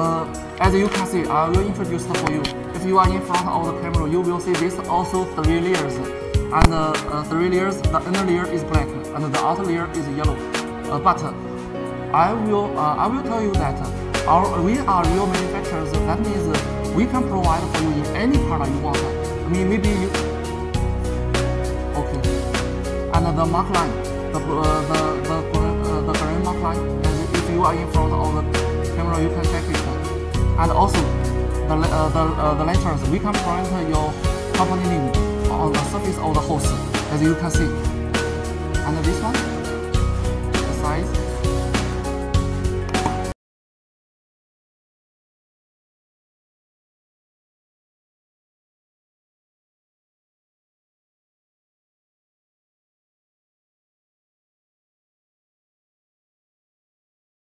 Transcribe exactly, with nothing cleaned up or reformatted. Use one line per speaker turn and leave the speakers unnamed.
uh, as you can see, I will introduce for you. If you are in front of the camera, you will see this also three layers. And uh, uh, three layers, the inner layer is black and the outer layer is yellow. Uh, but I will uh, I will tell you that our we are real manufacturers. That means we can provide for you in any color you want. I mean, maybe you okay. And the mark line, the uh, the the uh, the green mark line. And if you are in front of the camera, you can check it. And also the uh, the uh, the letters, we can print your company name on the surface of the hose, as you can see. And this one.